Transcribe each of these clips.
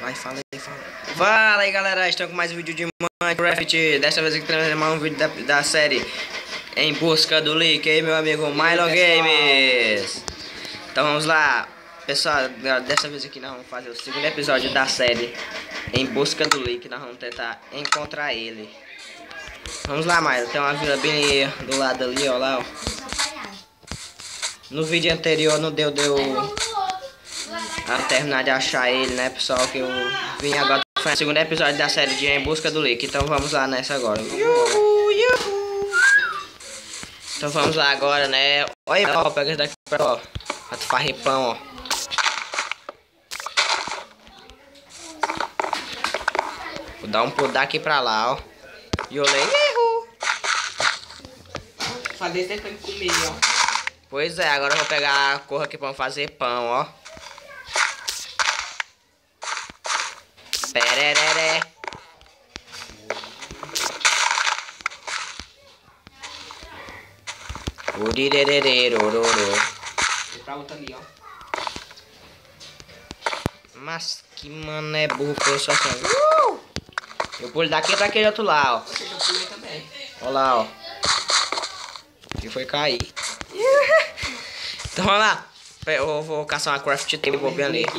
Fala aí. Fala aí, galera, estamos com mais um vídeo de Minecraft. Dessa vez aqui trazendo mais um vídeo da série Em Busca do Leak, aí meu amigo Milo Games. Então vamos lá, pessoal, dessa vez aqui nós vamos fazer o segundo episódio da série Em Busca do Leak. Nós vamos tentar encontrar ele. Vamos lá, Milo, tem uma vila bem do lado ali, ó lá, ó. No vídeo anterior não deu a terminar de achar ele, né, pessoal, que eu vim agora para o segundo episódio da série de Em Busca do Leak. Então vamos lá nessa agora. Então vamos lá agora, né. Olha, ó, pega esse daqui pra, ó, pra tu farrir pão, ó. Vou dar um pulo daqui pra lá, ó. E olhei. Fazer isso pra me comer, ó. Pois é, agora eu vou pegar a cor aqui pra fazer pão, ó. Pereré. Urirererororô. Vou pra outra ali, ó. Mas que mané burro que eu sou assim. Eu pulo daqui pra aquele outro lá, ó. Você já pulei também. Olha lá, ó. Que foi cair. Então vamos lá. Eu vou caçar uma craft table, vou bem ali.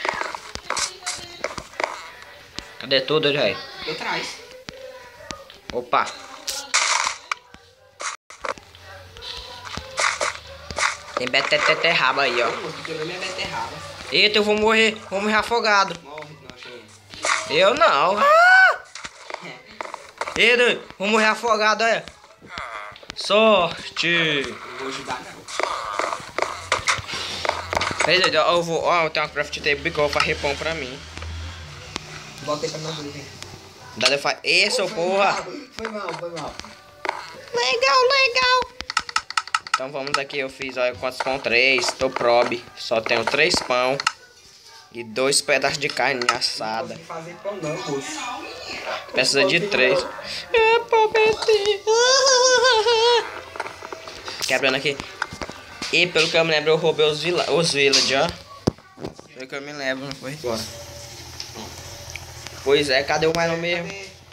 Cadê tudo, velho? Eu traz. Opa. Tem beterraba aí, ó. Quebrou minha beterraba. Eita, eu vou morrer afogado. Morre, nojento. Eu não. Ah! Eita, vou morrer afogado, olha. Sorte. Não vou ajudar, não. Peraí, eu vou. Ó, eu tenho uma craft table que eu vou fazer pão pra mim. Voltei pra minha nuvem. Dá eu faço. Isso, porra. Foi mal. Legal. Então vamos aqui, eu fiz, olha quantos pão? 3, tô probe. Só tenho 3 pão e 2 pedaços de carne assada. Não consegui fazer pão não, moço. Precisa de 3. É, pobrezinho. Quebrando aqui. E pelo que eu me lembro, eu roubei os village, ó. Pelo que eu me lembro, não foi? Bora. Pois é, cadê o Milo mesmo?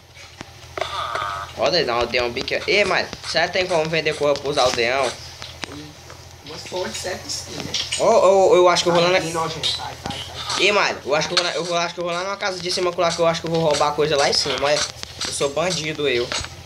Olha, dá um aldeão bique. Ei, Milo, será que tem como vender corra pros aldeão? Umas fontes certas sim, né? Eu acho que eu vou lá na... Sai. Ei, Milo, eu acho que eu vou lá numa casa de cima, que eu acho que eu vou roubar coisa lá em cima, olha. Eu sou bandido, eu.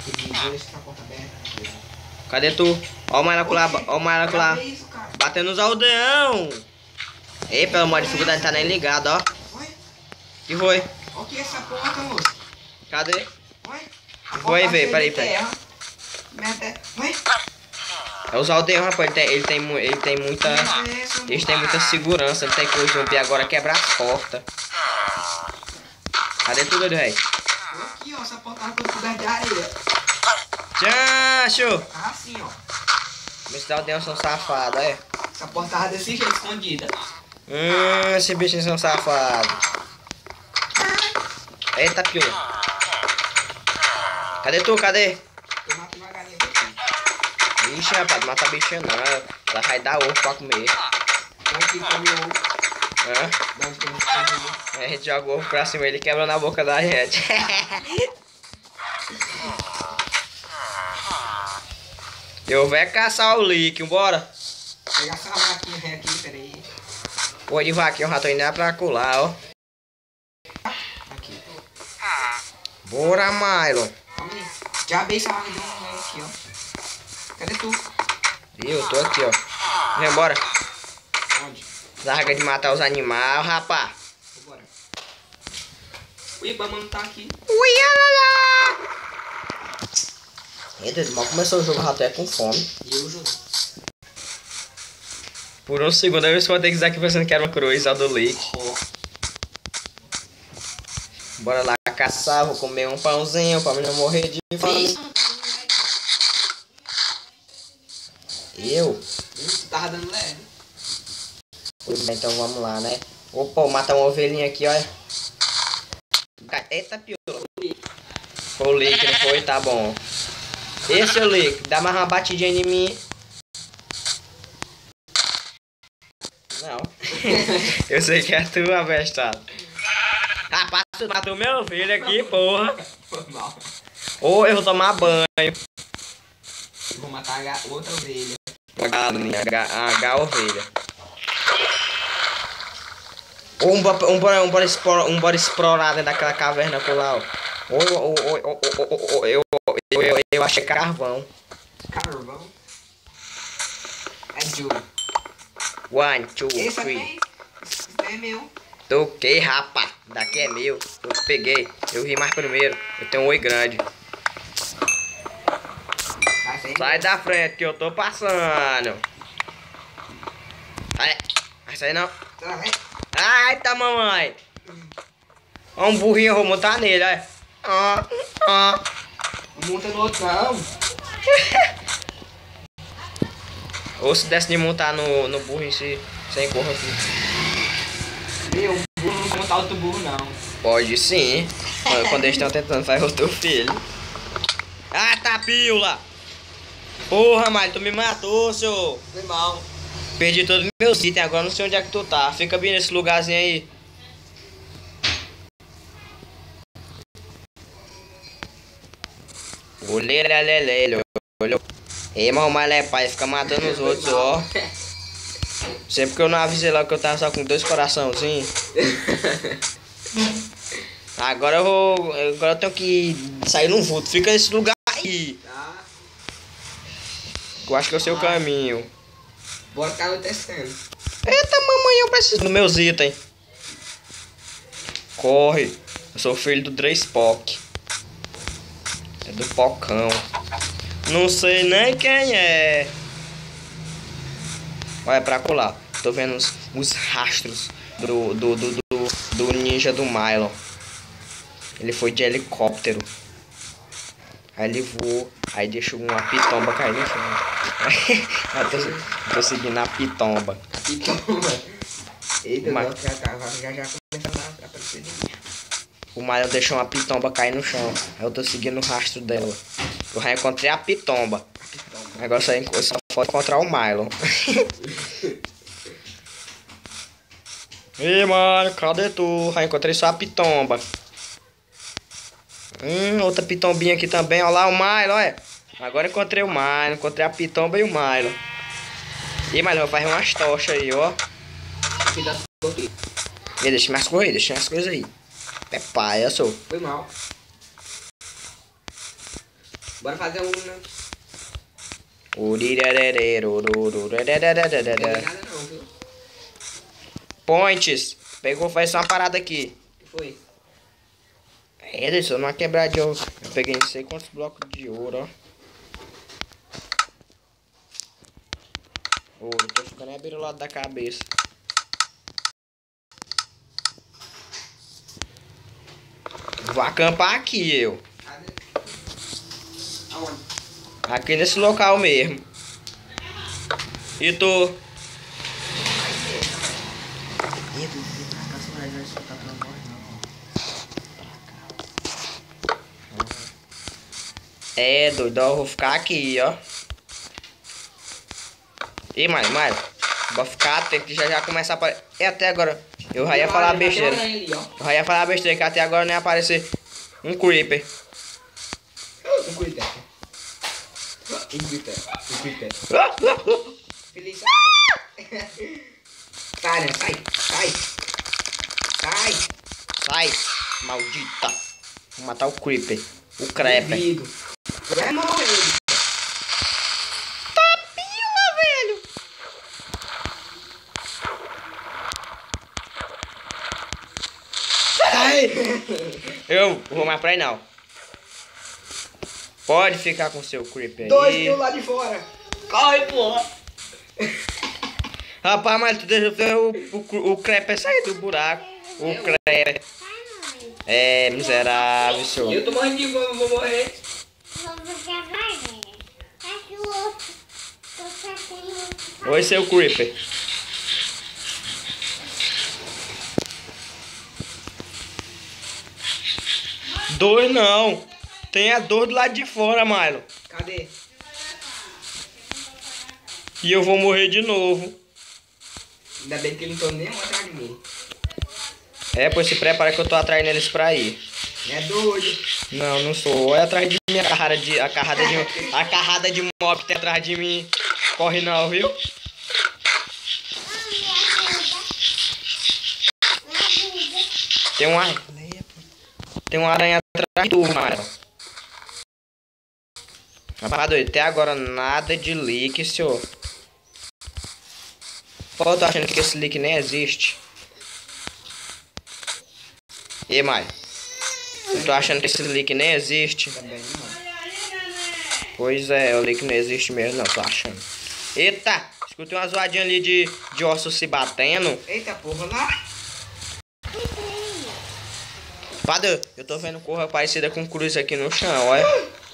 Cadê tu? Ó o Milo lá, batendo nos aldeão. Ei, pelo amor de dificuldade, tá nem ligado, ó. Que foi? Olha que essa porta, moço. Cadê? Oi? Foi, velho, peraí. Oi? É os aldeão, rapaz, eles têm muita segurança, não tem que o zumbi agora quebrar as portas. Cadê tudo, velho? Aqui, ó, essa porta tá coberta de areia. Tchacho! Assim, ó. Esses aldeão são safados, é? Essa porta tava desse jeito, escondida. Esses bichinhos são safados. Eita, pior. Cadê tu? Cadê? Eu mato uma galinha aqui. Ixi, rapaz, não mata a bichinha não. Ela vai dar ovo pra comer. Aqui come ovo. Hã? Dá onde tem um ovo. A gente joga o ovo pra cima, ele quebra na boca da gente. Eu vou caçar o Leak, bora? Pegar essa vaquinha ré aqui, peraí. Pô, de vaquinha, eu já tô indo lá pra colar, ó. Aqui. Bora, Milo. Calma aí. Já abri essa vaga de um ré aqui, ó. Cadê tu? Eu tô aqui, ó. Vem embora. Onde? Larga de matar os animais, rapá. Bora. O Ibama não tá aqui. Ui, alala. Eita, mal começou o jogo, já tô é com fome. E eu jogo. Por um segundo eu vou ter que dizer aqui pensando que era uma cruz, ó, do Leak. Bora lá caçar, vou comer um pãozinho pra mim não morrer de fome. Eu? Tu tava dando leve. Pois bem, então vamos lá, né? Opa, matar uma ovelhinha aqui, olha. Eita, pior. Foi o Leak, não foi? Tá bom. Esse é o Leak, dá mais uma batidinha em mim. Não. Eu sei que é tu, abestado. Rapaz, tu matou meu filho aqui, porra. Foi mal. Ou eu vou tomar banho. Vou matar outra ovelha. A galinha, a ovelha. Ou bora explorar dentro daquela caverna por lá, ó. Eu achei carvão. Carvão. É Joe. 1, 2, Esse 3. aqui é meu. Toquei, rapá. Daqui é meu. Eu peguei. Eu ri mais primeiro. Eu tenho um oi grande. Sai da frente que eu tô passando. Vai sair não. Ai, tá, mamãe. Ó, um burrinho, eu vou montar nele, olha. Não monta no outro, não. Ou se desse de montar no burro em si, sem corra aqui. Meu, burro não vou montar outro burro, não. Pode sim. Quando eles estão tentando fazer o teu filho. Ah, tá, pílula. Porra, Mário, tu me matou, senhor. Foi mal. Perdi todos os meus itens, agora não sei onde é que tu tá. Fica bem nesse lugarzinho aí. Olha. Ei, mas o Mário é pai, fica matando os outros, ó. Sempre que eu não avisei lá que eu tava só com 2 coraçãozinhos. Agora eu tenho que sair num vulto. Fica nesse lugar aí. Tá. Eu acho que é o seu caminho. Bora ficar anoitecendo. Eita, mamãe, eu preciso dos meus itens. Corre. Eu sou filho do Dre Spock. É do Pocão. Não sei nem quem é. Olha pra colar. Tô vendo os rastros do ninja do Mylon. Ele foi de helicóptero. Aí ele voou. Aí deixou uma pitomba cair no chão. Tô seguindo a pitomba. Pitomba. Eita, Mas- já começa a aparecer de bicho. O Mylon deixou uma pitomba cair no chão. Aí eu tô seguindo o rastro dela. Eu já encontrei a pitomba. Agora só falta encontrar o Mylon. Ei, mano, cadê tu? Já encontrei só a pitomba. Outra pitombinha aqui também. Olha lá o Mylon, olha. Agora encontrei o Mylon, encontrei a pitomba e o Mylon. E Mylon, eu vou fazer umas tochas aí, ó. Aqui dá aqui. E deixa mais coisas, deixa mais coisas aí. É pai, eu sou. Foi mal. Bora fazer um, né? Não tem nada não, viu? Points. Pegou, faz só uma parada aqui. O que foi? Ederson, não é quebrar de ouro. Eu peguei não sei quantos blocos de ouro, ó. Ouro, tô ficando é abrir o lado da cabeça. Vou acampar aqui, eu. Cadê? Aonde? Aqui nesse local mesmo. E tu? É, doido, ó, eu vou ficar aqui, ó. Ih, Mário, vou ficar atento que já começa a aparecer. E até agora, eu já ia falar besteira. Eu já ia falar besteira que até agora nem ia aparecer um creeper. Um Creeper. Um Creeper. Feliz. Sai, sai. Sai, maldita. Vou matar o creeper, o creeper. Duvido. Vai morrer. Tapila, velho. Sai. Eu vou mais pra aí não. Pode ficar com seu creeper 2 aí. mil lá de fora. Corre, porra. Rapaz, mas tu deixa o creeper sair do buraco. O creeper. É, miserável, senhor. Eu tô morrendo de fome, vou morrer. Oi, seu creeper. Dois não. Tem a dor do lado de fora, Milo. Cadê? E eu vou morrer de novo. Ainda bem que ele não tô nem atrás de mim. É, pois se prepara que eu tô atrás deles pra ir. É doido. Não, não sou. Olha atrás de mim a carrada de mob que tem atrás de mim. Corre não, viu? Tem uma aranha atrás de tu, mano. Rapaz, doido, até agora nada de leak, senhor. Pô, eu tô achando que esse leak nem existe. E mais? Eu tô achando que esse leak nem existe. Também não. Pois é, o leak não existe mesmo, não, tô achando. Eita! Escutei uma zoadinha ali de ossos se batendo. Eita porra lá. Padre, eu tô vendo cor parecida com cruz aqui no chão, olha.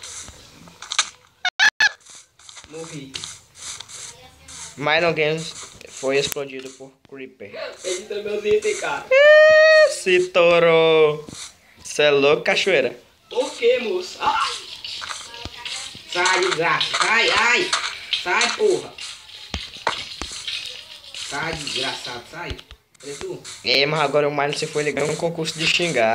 Morri. Minor Games foi explodido por Creeper. Edita meus itens, cara. Se torou. Cê é louco, cachoeira. Por que, moço? Ai. Sai, desgraça. Sai, ai. Sai, porra. Sai, desgraçado. Sai. Cadê tu? É, mas agora o Minor se foi ligar um concurso de xingar.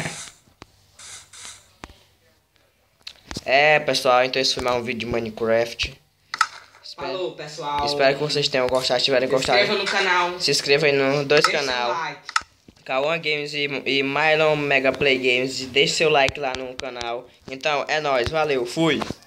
É, pessoal, então esse foi mais um vídeo de Minecraft. Falou, pessoal. Espero que vocês tenham gostado. Se tiverem Se gostado, inscreva no canal. se inscreva aí nos dois Deixa o canais. like. Kawan Games e Mylon Mega Play Games. E deixe seu like lá no canal. Então, é nóis. Valeu. Fui.